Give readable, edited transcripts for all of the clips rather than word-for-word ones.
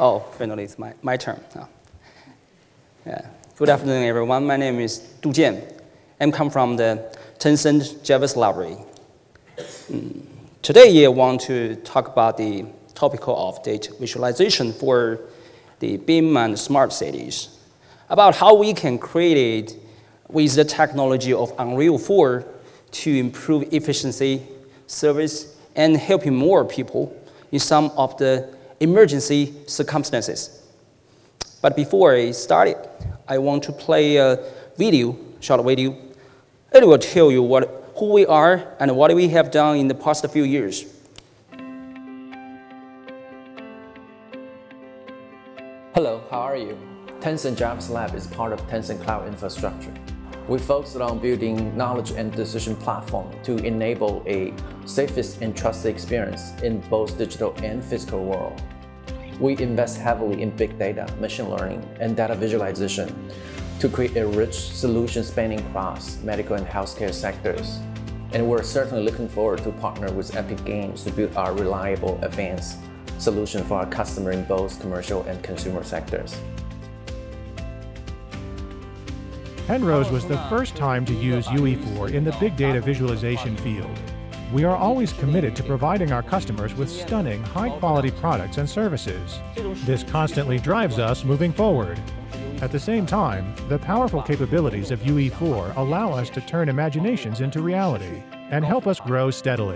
Oh, finally, it's my turn. Oh. Yeah. Good afternoon, everyone. My name is Du Jian. I come from the Tencent Java's library. Today, I want to talk about the topic of data visualization for the BIM and smart cities, about how we can create it with the technology of Unreal 4 to improve efficiency, service, and helping more people in some of the emergency circumstances. But before I start, I want to play a short video. It will tell you who we are and what we have done in the past few years. Hello, how are you? Tencent Java's Lab is part of Tencent Cloud Infrastructure. We focused on building knowledge and decision platform to enable a safest and trusted experience in both digital and physical world. We invest heavily in big data, machine learning, and data visualization to create a rich solution spanning across medical and healthcare sectors. And we're certainly looking forward to partner with Epic Games to build our reliable, advanced solution for our customer in both commercial and consumer sectors. Penrose was the first time to use UE4 in the big data visualization field. We are always committed to providing our customers with stunning, high-quality products and services. This constantly drives us moving forward. At the same time, the powerful capabilities of UE4 allow us to turn imaginations into reality and help us grow steadily.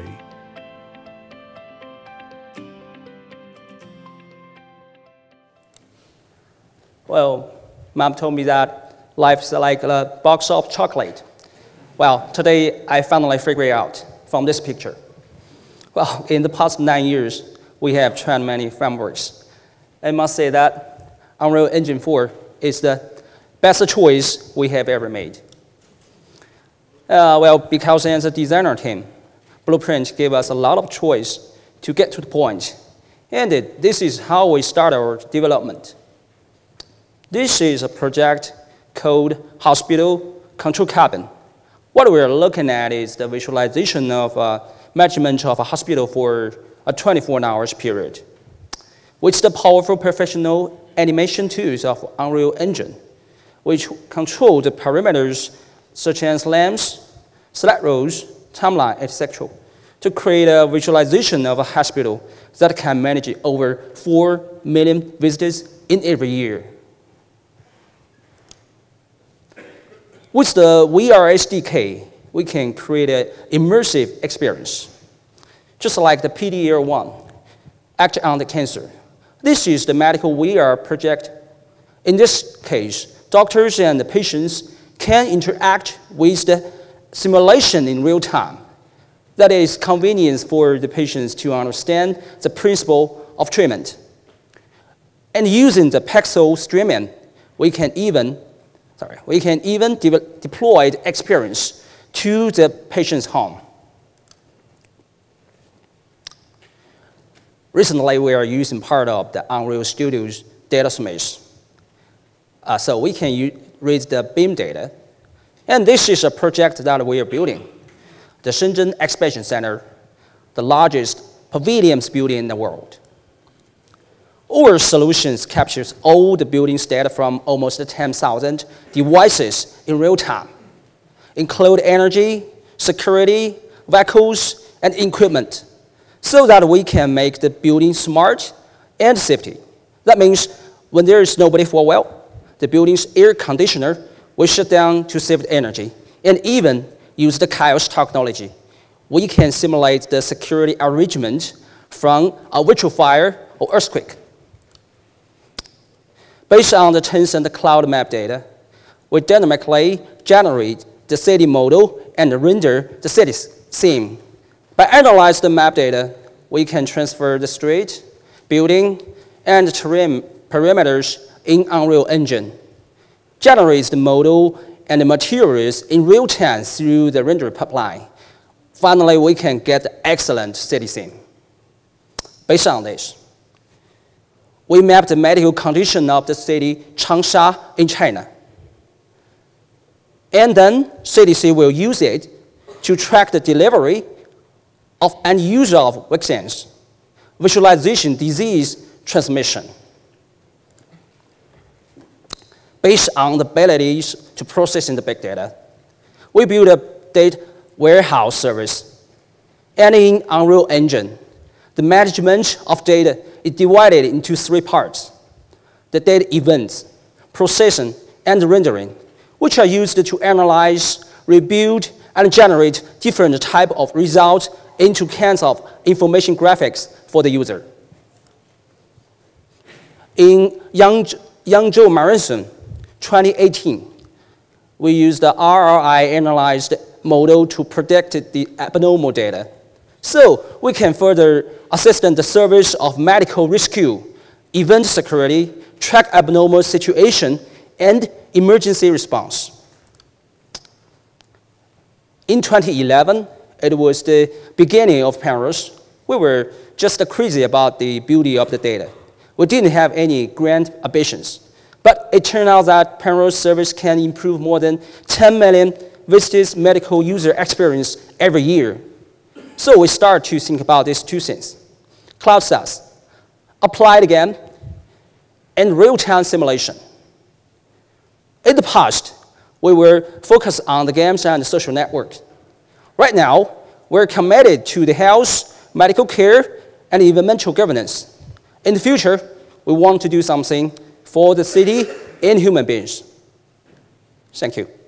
Well, Mom told me that life's like a box of chocolate. Well, today I finally figured it out from this picture. Well, in the past 9 years, we have tried many frameworks. I must say that Unreal Engine 4 is the best choice we have ever made. Well, because as a designer team, Blueprint gave us a lot of choice to get to the point. And this is how we start our development. This is a project called Hospital Control Cabin. What we're looking at is the visualization of management of a hospital for a 24-hour period. With the powerful professional animation tools of Unreal Engine, which control the parameters such as lamps, slide rules, timeline, etc., to create a visualization of a hospital that can manage over 4 million visitors in every year. With the VR SDK, we can create an immersive experience, just like the PDL1, Act on the Cancer. This is the medical VR project. In this case, doctors and the patients can interact with the simulation in real time. That is convenience for the patients to understand the principle of treatment. And using the pixel streaming, we can even deploy the experience to the patient's home. Recently, we are using part of the Unreal Studio's data space. So we can read the BIM data. And this is a project that we are building. The Shenzhen Exhibition Center, the largest pavilions building in the world. Our solutions captures all the building's data from almost 10,000 devices in real time, include energy, security, vehicles, and equipment, so that we can make the building smart and safety. That means when there is nobody for a while, the building's air conditioner will shut down to save energy, and even use the chaos technology. We can simulate the security arrangement from a virtual fire or earthquake. Based on the Tencent cloud map data, we dynamically generate the city model and render the city scene. By analyzing the map data, we can transfer the street, building, and terrain parameters in Unreal Engine, generates the model and the materials in real time through the render pipeline. Finally, we can get the excellent city scene. Based on this, we mapped the medical condition of the city Changsha in China. And then CDC will use it to track the delivery of end user of vaccines, visualization disease transmission, based on the abilities to process in the big data. We built a data warehouse service. And in Unreal Engine, the management of data is divided into 3 parts: the data events, processing, and rendering, which are used to analyze, rebuild, and generate different types of results into kinds of information graphics for the user. In Yangzhou Marathon 2018, we used the RRI analyzed model to predict the abnormal data. So we can further assist in the service of medical rescue, event security, track abnormal situation, and emergency response. In 2011, it was the beginning of Penrose. We were just crazy about the beauty of the data. We didn't have any grand ambitions. But it turned out that Penrose service can improve more than 10 million visitors' medical user experience every year. So we start to think about these 2 things: cloud SaaS, applied again, and real-time simulation. In the past, we were focused on the games and the social networks. Right now, we're committed to the health, medical care, and environmental governance. In the future, we want to do something for the city and human beings. Thank you.